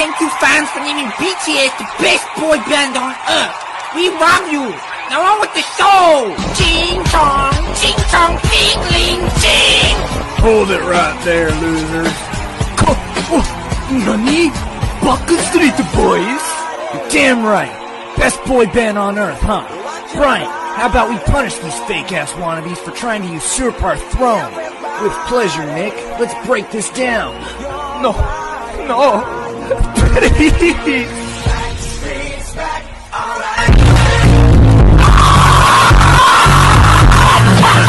thank you fans for naming BTS the best boy band on earth. We love you. Now on with the show. Ching chong, ping ching. Hold it right there, losers. Nani? Buckle Street Boys? You're damn right. Best boy band on earth, huh? Brian, how about we punish these fake-ass wannabes for trying to usurp our throne? With pleasure, Nick. Let's break this down. No. Please.